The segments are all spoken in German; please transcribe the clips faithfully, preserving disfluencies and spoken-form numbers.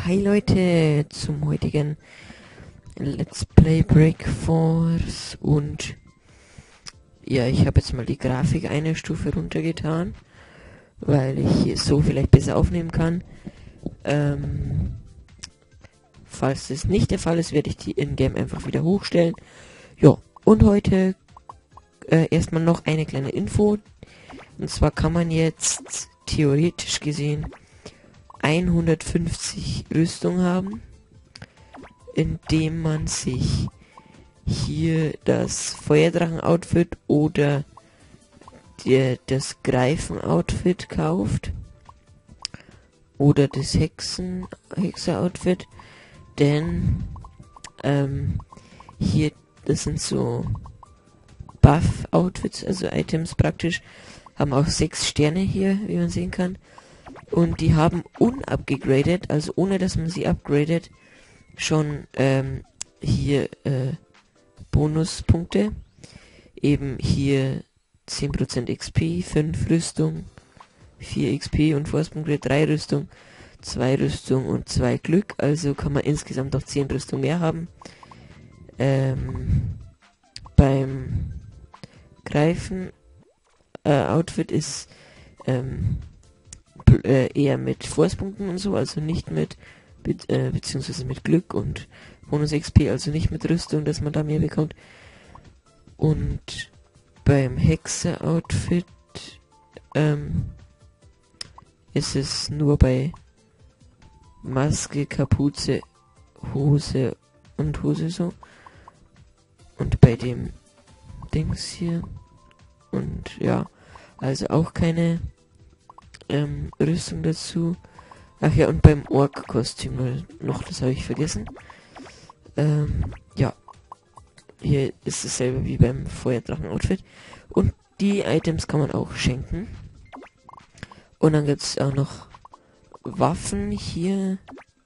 Hi Leute, zum heutigen Let's Play Break Force und ja, ich habe jetzt mal die Grafik eine Stufe runtergetan, weil ich so vielleicht besser aufnehmen kann. Ähm, falls das nicht der Fall ist, werde ich die in-game einfach wieder hochstellen. Ja, und heute äh, erstmal noch eine kleine Info. Und zwar kann man jetzt theoretisch gesehen hundertfünfzig Rüstung haben, indem man sich hier das Feuerdrachen-Outfit oder der, das Greifen-Outfit kauft oder das Hexen Hexer-Outfit, denn ähm, hier, das sind so Buff-Outfits, also Items praktisch, haben auch sechs Sterne hier, wie man sehen kann. Und die haben unupgegradet, also ohne dass man sie upgradet, schon ähm, hier äh, Bonuspunkte. Eben hier zehn Prozent X P, fünf Rüstung, vier X P und Force-Punkte, drei Rüstung, zwei Rüstung und zwei Glück. Also kann man insgesamt noch zehn Rüstung mehr haben. Ähm, beim Greifen äh, Outfit ist ähm, äh, eher mit Force-Punkten und so, also nicht mit, be äh, beziehungsweise mit Glück und Bonus X P, also nicht mit Rüstung, dass man da mehr bekommt. Und beim Hexer-Outfit ähm, ist es nur bei Maske, Kapuze, Hose und Hose so. Und bei dem Dings hier. Und ja, also auch keine ähm, Rüstung dazu. Ach ja, und beim Ork-Kostüm noch, das habe ich vergessen. Ähm, ja. Hier ist dasselbe wie beim Feuerdrachen-Outfit. Und die Items kann man auch schenken. Und dann gibt es auch noch Waffen hier.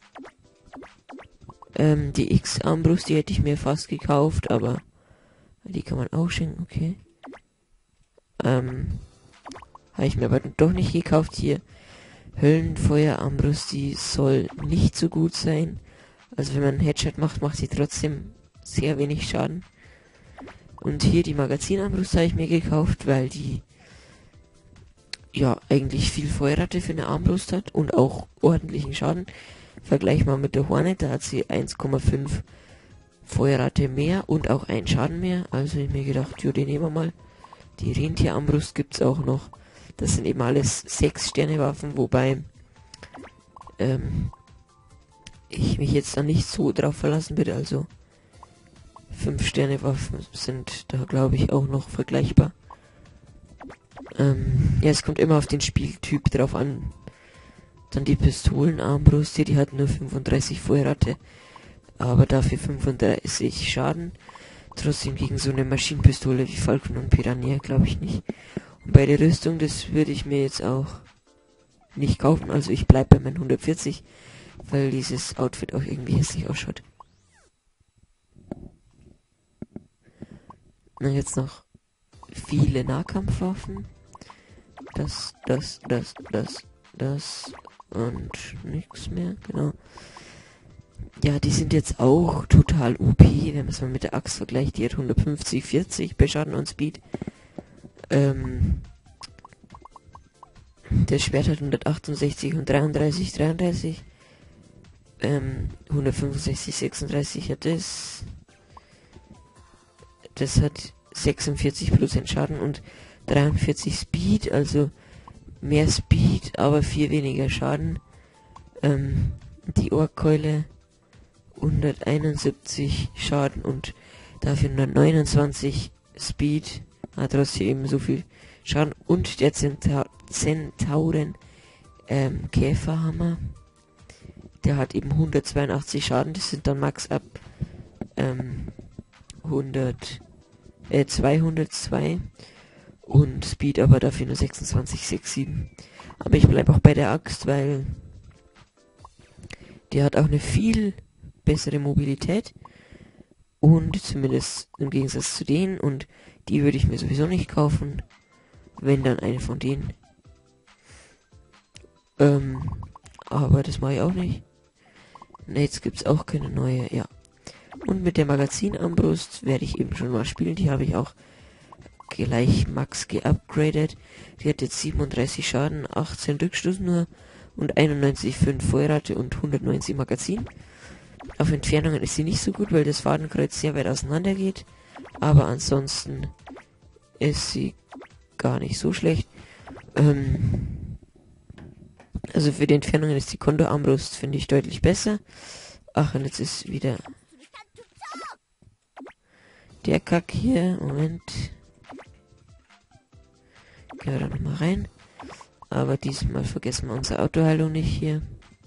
Ähm, die X-Armbrust, die hätte ich mir fast gekauft, aber die kann man auch schenken, okay. Ähm, habe ich mir aber doch nicht gekauft hier. Höllenfeuer-Armbrust, die soll nicht so gut sein. Also wenn man einen Headshot macht, macht sie trotzdem sehr wenig Schaden. Und hier die Magazinarmbrust habe ich mir gekauft, weil die ja eigentlich viel Feuerrate für eine Armbrust hat und auch ordentlichen Schaden. Vergleich mal mit der Hornet, da hat sie eins Komma fünf Feuerrate mehr und auch einen Schaden mehr. Also ich mir gedacht, jo, den nehmen wir mal. Die Rentierarmbrust gibt es auch noch. Das sind eben alles sechs Sterne Waffen, wobei ähm, ich mich jetzt da nicht so drauf verlassen würde. Also fünf Sterne Waffen sind da, glaube ich, auch noch vergleichbar. Ähm, ja, es kommt immer auf den Spieltyp drauf an. Dann die Pistolenarmbrust hier, die hat nur fünfunddreißig Feuerrate, aber dafür fünfunddreißig Schaden. Trotzdem gegen so eine Maschinenpistole wie Falcon und Piranha glaube ich nicht. Und bei der Rüstung, das würde ich mir jetzt auch nicht kaufen. Also ich bleibe bei meinen hundertvierzig, weil dieses Outfit auch irgendwie hässlich ausschaut. Dann jetzt noch viele Nahkampfwaffen. Das, das, das, das, das und nichts mehr, genau. Ja, die sind jetzt auch total O P, wenn man es mal mit der Axt vergleicht. Die hat hundertfünfzig, vierzig bei Schaden und Speed. Ähm, der Schwert hat hundertachtundsechzig und dreiunddreißig, dreiunddreißig. Ähm, hundertfünfundsechzig, sechsunddreißig hat das. Das hat sechsundvierzig Prozent Schaden und dreiundvierzig Speed, also mehr Speed, aber viel weniger Schaden. Ähm, die Orkkeule hunderteinundsiebzig Schaden und dafür nur neunundzwanzig Speed, hat trotzdem eben so viel Schaden. Und der Zenta Zentauren ähm, Käferhammer, der hat eben hundertzweiundachtzig Schaden, das sind dann max ab ähm, hundert, äh, zweihundertzwei und Speed aber dafür nur sechsundzwanzig, sechs, sieben. Aber ich bleibe auch bei der Axt, weil die hat auch eine viel bessere Mobilität und zumindest im Gegensatz zu denen, und die würde ich mir sowieso nicht kaufen, wenn dann eine von denen. Ähm, aber das mache ich auch nicht. Ne, jetzt gibt's auch keine neue, ja. Und mit der Magazinarmbrust werde ich eben schon mal spielen. Die habe ich auch gleich max geupgradet. Die hat jetzt siebenunddreißig Schaden, achtzehn Rückstoß nur und einundneunzig Komma fünf Feuerrate und hundertneunzig Magazin. Auf Entfernungen ist sie nicht so gut, weil das Fadenkreuz sehr weit auseinander geht. Aber ansonsten ist sie gar nicht so schlecht. Ähm, also für die Entfernungen ist die Kondorarmbrust, finde ich, deutlich besser. Ach, und jetzt ist wieder der Kack hier. Moment. Gehen wir da nochmal rein. Aber diesmal vergessen wir unsere Autoheilung nicht hier.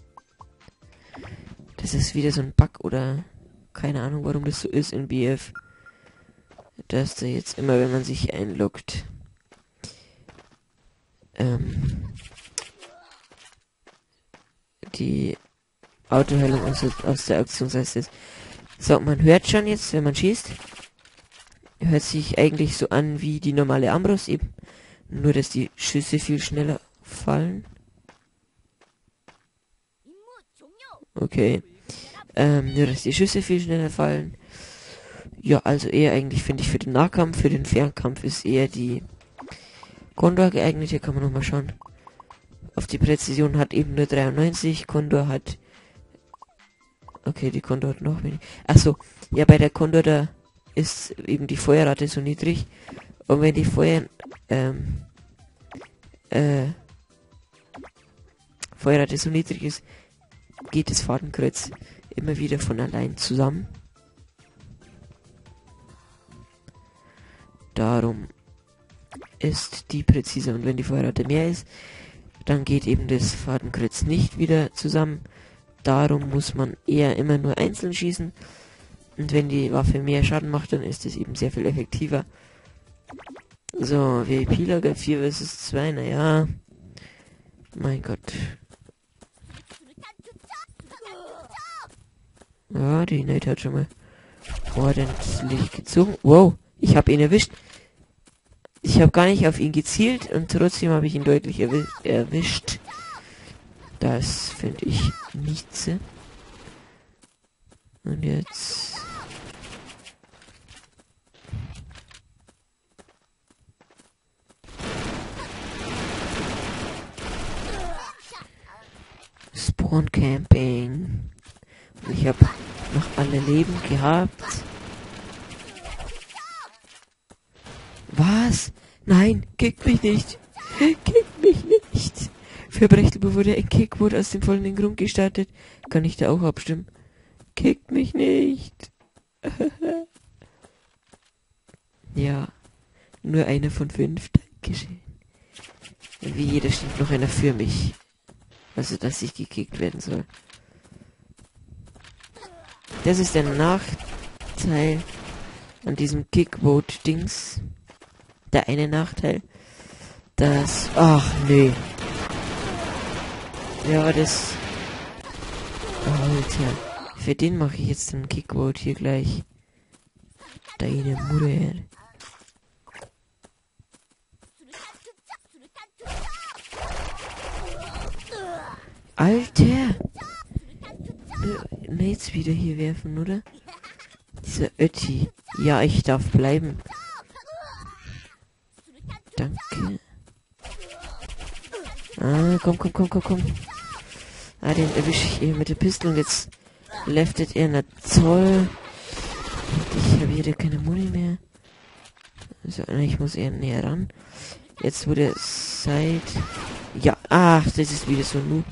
Das ist wieder so ein Bug oder keine Ahnung, warum das so ist in B F. Dass da jetzt immer, wenn man sich einloggt, ähm, die Autoheilung aus, aus der Aktionsleiste ist. So, man hört schon jetzt, wenn man schießt, hört sich eigentlich so an wie die normale Armbrust eben. Nur, dass die Schüsse viel schneller fallen. Okay. Ähm, nur, dass die Schüsse viel schneller fallen. Ja, also eher eigentlich, finde ich, für den Nahkampf. Für den Fernkampf ist eher die Kondor geeignet. Hier kann man nochmal schauen. Auf die Präzision hat eben nur dreiundneunzig. Kondor hat... Okay, die Kondor hat noch weniger. Achso, ja, bei der Kondor, da ist eben die Feuerrate so niedrig. Und wenn die Feuer... Ähm... Äh... Feuerrate so niedrig ist, geht das Fadenkreuz immer wieder von allein zusammen. Darum ist die präziser. Und wenn die Feuerrate mehr ist, dann geht eben das Fadenkreuz nicht wieder zusammen. Darum muss man eher immer nur einzeln schießen. Und wenn die Waffe mehr Schaden macht, dann ist es eben sehr viel effektiver. So, V I P-Lager vier versus zwei, naja. Mein Gott. Ja, die Nate hat schon mal ordentlich gezogen. Wow, ich habe ihn erwischt. Ich habe gar nicht auf ihn gezielt und trotzdem habe ich ihn deutlich erwi erwischt. Das finde ich nichts. Und jetzt... Spawn Camping. Und ich habe noch alle Leben gehabt. Was? Nein, kickt mich nicht. Kickt mich nicht. Für Brechtel wurde ein Kickboard aus dem folgenden Grund gestartet. Kann ich da auch abstimmen? Kickt mich nicht. Ja, nur einer von fünf. Dankeschön. Wie jeder steht noch einer für mich. Also, dass ich gekickt werden soll. Das ist der Nachteil an diesem Kickboard-Dings. Der eine Nachteil, dass... Ach, nee. Ja, das... Alter. Für den mache ich jetzt einen Kickboard hier gleich. Deine Mutter. Alter! Ne, jetzt wieder hier werfen, oder? Dieser Ötti. Ja, ich darf bleiben. Danke. Ah, komm, komm, komm, komm, komm. Ah, den erwische ich eben mit der Pistole und jetzt leftet er, na toll. Ich habe hier keine Muni mehr. Also, ich muss eher näher ran. Jetzt wurde Zeit. Ja, ach, das ist wieder so ein Noob.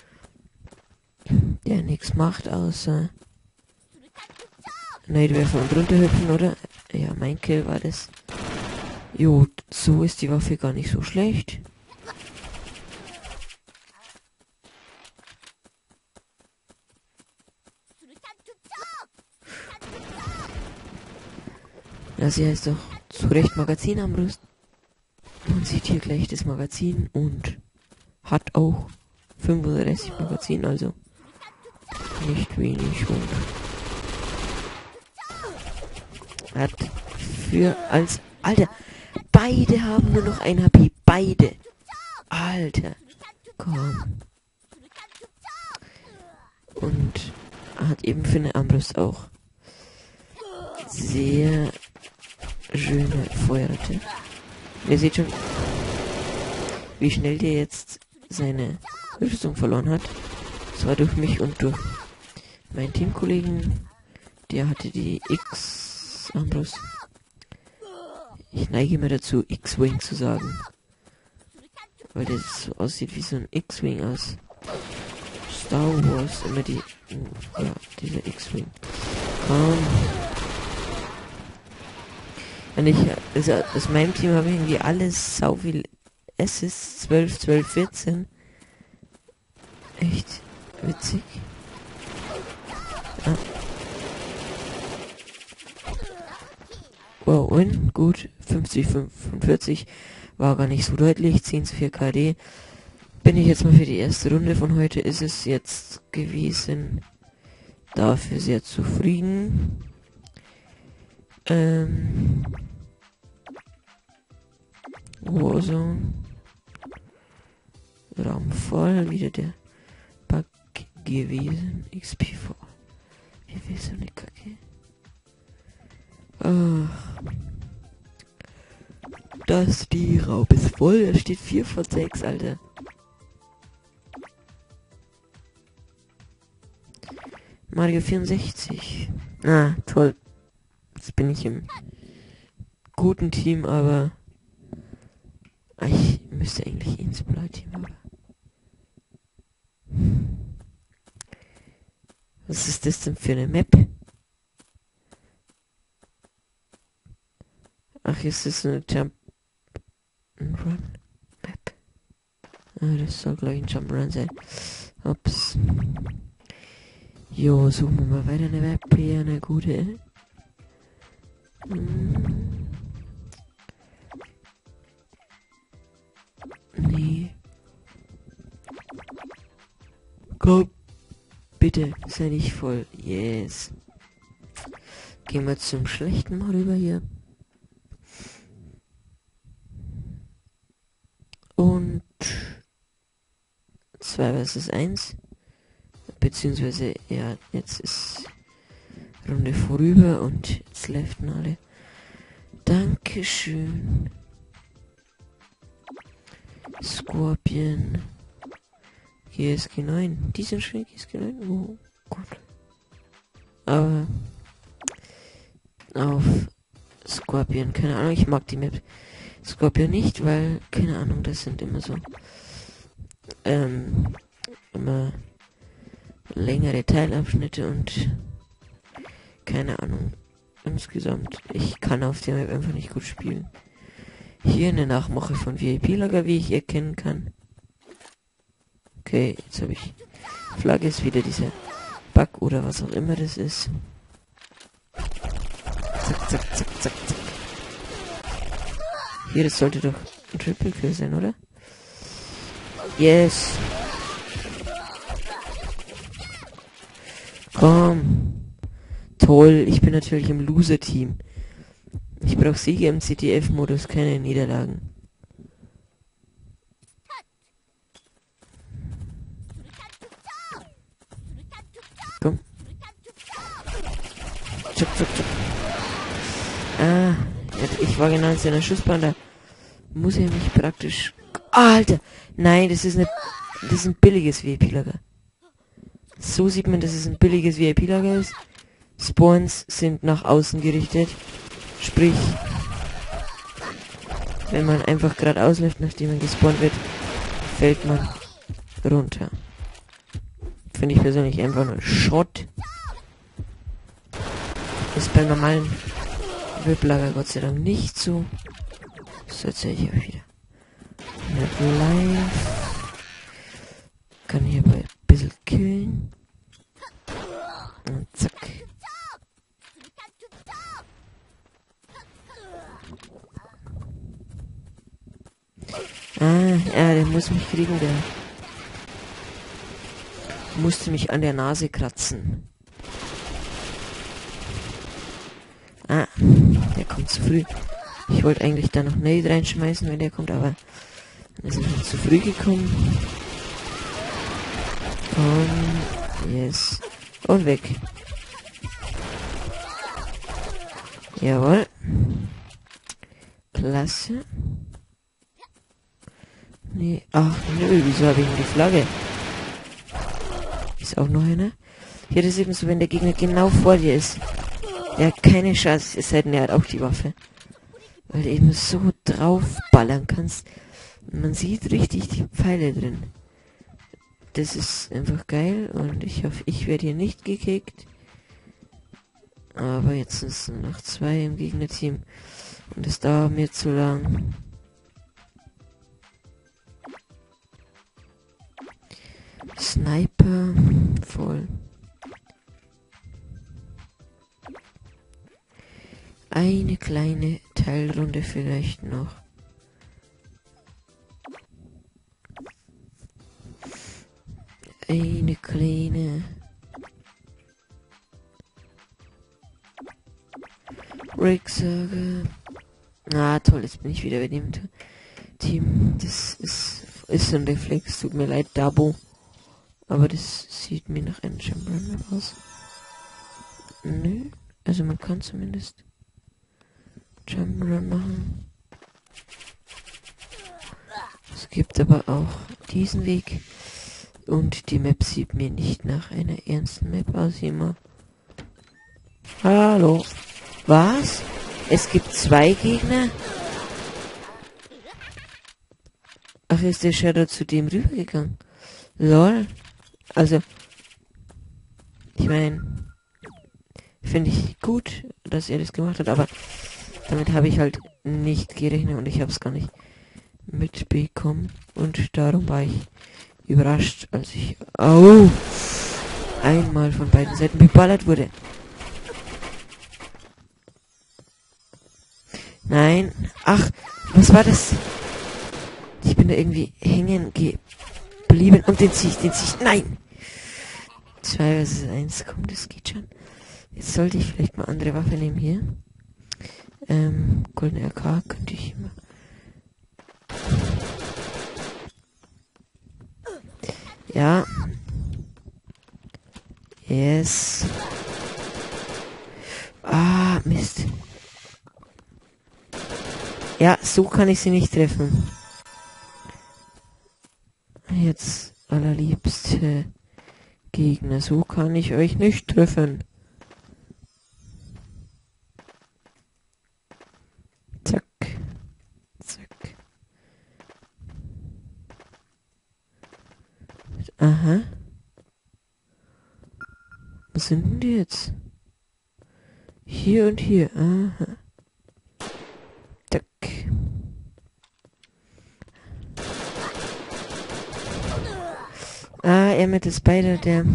Der nichts macht, außer Neidwerfer und runterhüpfen, oder? Ja, mein Kill war das. Jo, so ist die Waffe gar nicht so schlecht. Ja, sie heißt doch zu Recht Magazinarmbrust. Man sieht hier gleich das Magazin und hat auch fünfunddreißig Magazin, also nicht wenig und hat für als Alter, beide haben nur noch ein H P, beide. Alter, komm. Und hat eben für eine Armbrust auch sehr schöne Feuerrate. Ihr seht schon, wie schnell der jetzt seine Rüstung verloren hat. Das war durch mich und durch meinen Teamkollegen. Der hatte die X-Armbrust. Ich neige mir dazu, X-Wing zu sagen. Weil das so aussieht wie so ein X-Wing aus Star Wars. Immer die... Ja, dieser X-Wing. Um, und ich... Also aus meinem Team habe ich irgendwie alles sau viel Assists. zwölf, zwölf, vierzehn. Echt witzig. Ah. Wow, und gut. fünfzig, fünfundvierzig. War gar nicht so deutlich. zehn zu vier K D. Bin ich jetzt mal für die erste Runde von heute. Ist es jetzt gewesen. Dafür sehr zufrieden. Ähm. Warzone. Raum voll. Wieder der Bug gewesen. X P vor. Wie will so eine Kacke? Ach. Das die Raum ist voll. Da steht vier von sechs, Alter. Mario vierundsechzig. Ah, toll. Jetzt bin ich im guten Team, aber ah, ich müsste eigentlich ins Blei-Team, aber was ist das denn für eine Map? Ach, ist das eine Jump and Run Map? Ah, das soll gleich ein Jump and Run sein. Ups. Jo, suchen wir mal weiter eine Map hier, eine gute. Hm. Nee. Komm. Bitte, sei nicht voll. Yes. Gehen wir zum schlechten mal rüber hier. Und zwei versus eins. Beziehungsweise, ja, jetzt ist Runde vorüber und jetzt leften alle. Dankeschön. Scorpion. G S G neun. Die sind schön, G S G neun. Oh, gut. Aber auf Scorpion, keine Ahnung, ich mag die Map Scorpion nicht, weil, keine Ahnung, das sind immer so ähm, immer längere Teilabschnitte und keine Ahnung. Insgesamt, ich kann auf der Map einfach nicht gut spielen. Hier eine Nachmache von V I P-Lager, wie ich erkennen kann. Okay, jetzt habe ich Flagge, ist wieder dieser Bug oder was auch immer das ist. Zack, zack, zack, zack, zack. Hier, das sollte doch ein Triple Kill sein, oder? Yes. Komm. Toll, ich bin natürlich im Loser-Team. Ich brauche Siege im C T F-Modus, keine Niederlagen. Komm. Zuck, zuck, zuck. Ah, ich war genau in seiner Schussbahn, da muss er mich praktisch... Ah, Alter! Nein, das ist eine... Das ist ein billiges V I P-Lager. So sieht man, dass es ein billiges V I P-Lager ist. Spawns sind nach außen gerichtet. Sprich, wenn man einfach geradeaus läuft, nachdem man gespawnt wird, fällt man runter. Finde ich persönlich einfach nur Schrott. Ist beim normalen V I P-Lager Gott sei Dank nicht so. So, jetzt sehe ich auch wieder. Nicht live. Kann hierbei ein bisschen killen. Und zack. Ah, ja, der muss mich kriegen, der musste mich an der Nase kratzen. Ah, der kommt zu früh. Ich wollte eigentlich da noch Nade reinschmeißen, wenn der kommt, aber dann ist er schon zu früh gekommen. Komm, yes. Und weg. Jawohl. Klasse. Nee, ach nö, wieso habe ich denn die Flagge? Ist auch noch eine. Hier ist eben so, wenn der Gegner genau vor dir ist. Der hat keine Chance, es sei denn, er hat auch die Waffe. Weil du eben so draufballern kannst. Und man sieht richtig die Pfeile drin. Das ist einfach geil und ich hoffe, ich werde hier nicht gekickt. Aber jetzt sind es nur noch zwei im Gegnerteam. Und es dauert mir zu lang. Sniper voll. Eine kleine Teilrunde vielleicht noch. Eine kleine Ricksage. Ah, toll, jetzt bin ich wieder bei dem Team. Das ist, ist ein Reflex. Tut mir leid, Dabo. Aber das sieht mir nach einem Jump'n'Run aus. Nö. Also man kann zumindest Jump'n'Run machen. Es gibt aber auch diesen Weg. Und die Map sieht mir nicht nach einer ernsten Map aus, immer. Hallo. Was? Es gibt zwei Gegner? Ach, ist der Shadow zu dem rübergegangen? Lol. Also, ich meine, finde ich gut, dass er das gemacht hat, aber damit habe ich halt nicht gerechnet und ich habe es gar nicht mitbekommen. Und darum war ich überrascht, als ich au, einmal von beiden Seiten beballert wurde. Nein. Ach, was war das? Ich bin da irgendwie hängen geblieben und den zieh ich, den zieh ich. Nein! zwei versus eins, komm, das geht schon. Jetzt sollte ich vielleicht mal andere Waffe nehmen hier. Ähm, goldene R K könnte ich immer. Ja. Yes. Ah, Mist. Ja, so kann ich sie nicht treffen. Jetzt allerliebste Gegner. So kann ich euch nicht treffen. Zack. Zack. Aha. Wo sind denn die jetzt? Hier und hier. Aha. Zack. Ah, er mit der Spider, der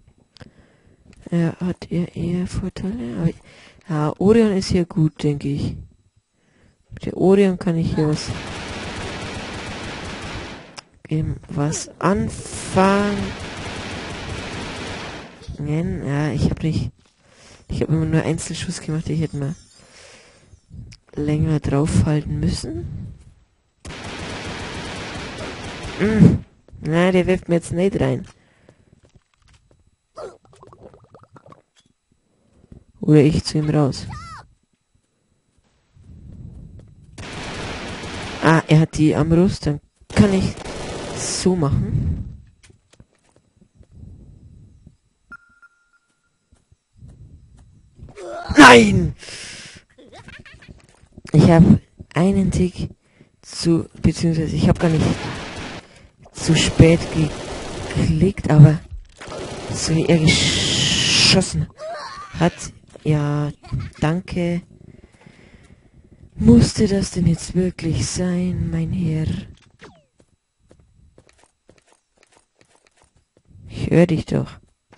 er hat eher, eher Vorteile. Aber, ja, Orion ist hier gut, denke ich. Mit der Orion kann ich hier was eben was anfangen. Ja, ich habe nicht. Ich habe immer nur Einzelschuss gemacht. Ich hätte mal länger draufhalten müssen. Mm. Na, der wirft mir jetzt nicht rein. Oder ich zu ihm raus. Ah, er hat die am Brust. Dann kann ich so machen. Nein! Ich habe einen Tick zu, beziehungsweise ich habe gar nicht zu spät geklickt, aber so wie er geschossen hat, ja, danke. Musste das denn jetzt wirklich sein, mein Herr? Ich höre dich doch.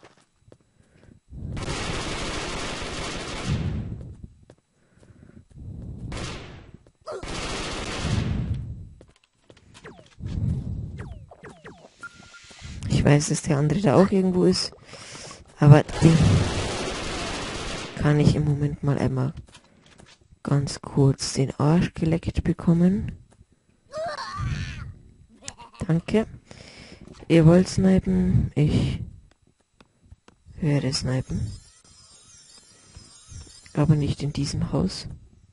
Ich weiß, dass der andere da auch irgendwo ist, aber den kann ich im Moment mal einmal ganz kurz den Arsch geleckt bekommen. Danke. Ihr wollt snipen? Ich werde snipen. Aber nicht in diesem Haus.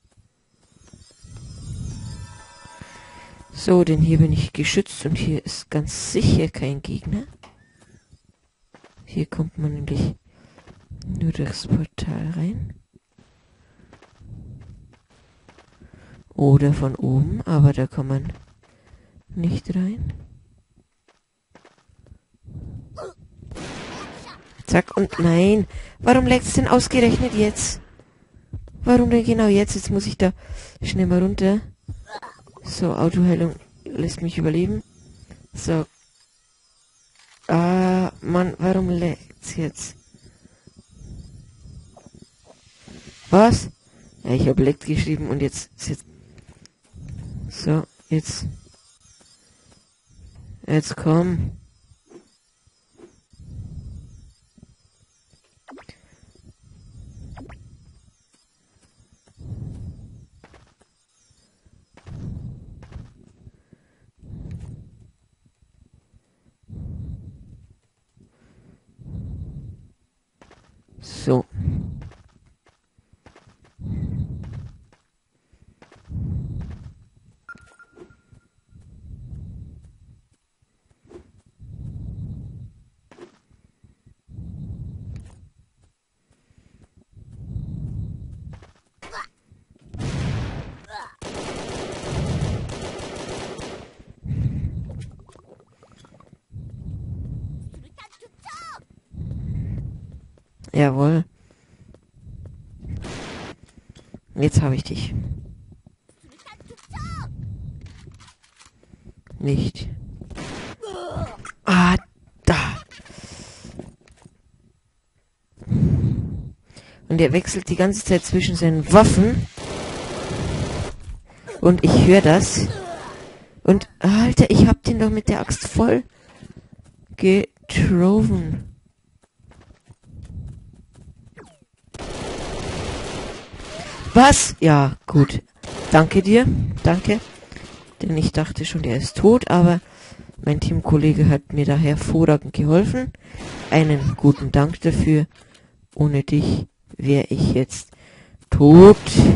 So, denn hier bin ich geschützt und hier ist ganz sicher kein Gegner. Hier kommt man nämlich nur durchs Portal rein. Oder von oben, aber da kann man nicht rein. Zack und nein. Warum leckt es denn ausgerechnet jetzt? Warum denn genau jetzt? Jetzt muss ich da schnell mal runter. So, Autoheilung lässt mich überleben. So. Ah, Mann, warum leckt's jetzt? Was? Ja, ich habe leckt geschrieben und jetzt ist jetzt. So, jetzt. Jetzt komm. So. Jawohl. Jetzt habe ich dich. Nicht. Ah, da. Und er wechselt die ganze Zeit zwischen seinen Waffen. Und ich höre das. Und, Alter, ich hab den doch mit der Axt voll getroffen. Was? Ja, gut. Danke dir. Danke. Denn ich dachte schon, der ist tot, aber mein Teamkollege hat mir da hervorragend geholfen. Einen guten Dank dafür. Ohne dich wäre ich jetzt tot.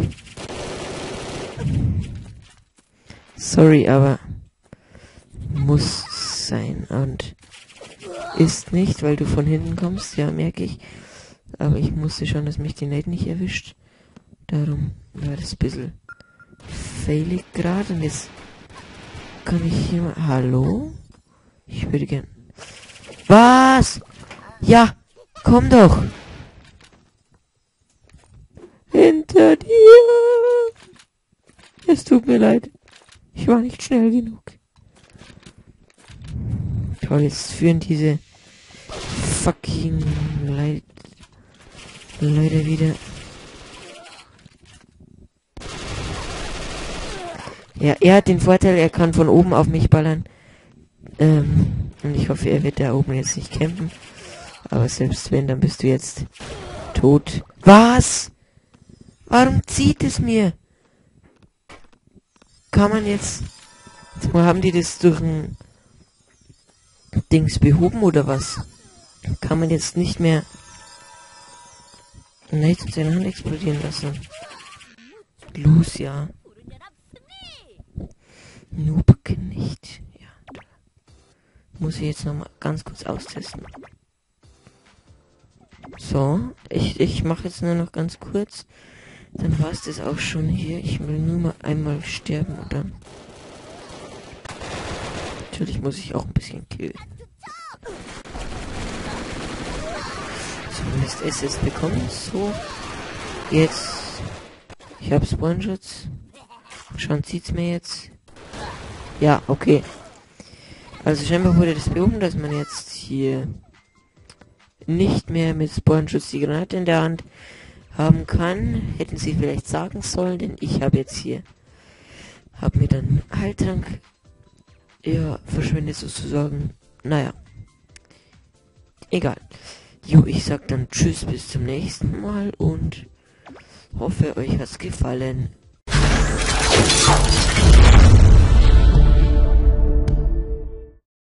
Sorry, aber muss sein. Und ist nicht, weil du von hinten kommst. Ja, merke ich. Aber ich musste schon, dass mich die Nate nicht erwischt. Darum war das ein bisschen failig gerade. Und jetzt kann ich hier mal... Hallo? Ich würde gern... Was? Ja, komm doch. Hinter dir. Es tut mir leid. Ich war nicht schnell genug. Toll, jetzt führen diese fucking Leid Leute wieder... Ja, er hat den Vorteil, er kann von oben auf mich ballern. Ähm, und ich hoffe, er wird da oben jetzt nicht campen. Aber selbst wenn, dann bist du jetzt tot. Was? Warum zieht es mir? Kann man jetzt... Jetzt mal, haben die das durch ein Dings behoben oder was? Kann man jetzt nicht mehr... Nein, seine Hand explodieren lassen. Los, ja. Noob nicht. Ja. Muss ich jetzt nochmal ganz kurz austesten. So, ich, ich mache jetzt nur noch ganz kurz. Dann war es das auch schon hier. Ich will nur mal einmal sterben und dann... Natürlich muss ich auch ein bisschen killen. Zumindest S S bekommen. So. Jetzt. Ich habe Spawnschutz. Schon zieht's mir jetzt. Ja, okay. Also scheinbar wurde das behoben, dass man jetzt hier nicht mehr mit Spawnschutz die Granate in der Hand haben kann. Hätten sie vielleicht sagen sollen, denn ich habe jetzt hier, habe mir dann Heiltrank, ja, verschwendet sozusagen. Naja. Egal. Jo, ich sag dann tschüss, bis zum nächsten Mal und hoffe, euch hat's gefallen.